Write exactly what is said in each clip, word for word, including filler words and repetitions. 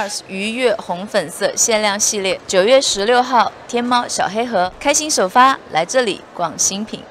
NARS 愉悦红粉色限量系列，九月十六号天猫小黑盒开心首发，来这里逛新品。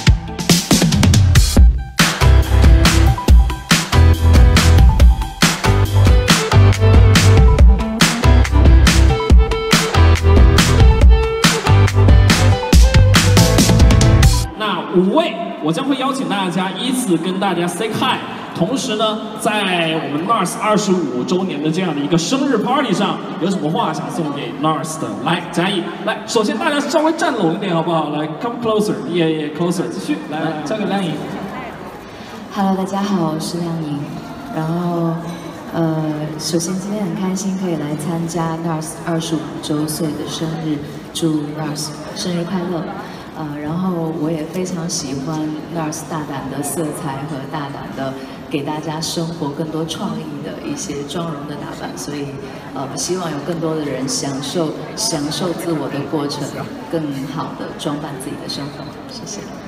五位，我将会邀请大家依次跟大家 say hi， 同时呢，在我们 NARS 二十五周年的这样的一个生日 party 上，有什么话想送给 NARS 的？来，嘉义，来，首先大家稍微站拢一点好不好？来 ，come closer，yeah yeah closer， 继续，来来，交给亮颖。 Hello， 大家好，我是亮颖。然后，呃，首先今天很开心可以来参加 NARS 二十五周岁的生日，祝 NARS 生日快乐。 呃，然后我也非常喜欢 NARS 大胆的色彩和大胆的给大家生活更多创意的一些妆容的打扮，所以呃，希望有更多的人享受享受自我的过程，更好的装扮自己的生活。谢谢。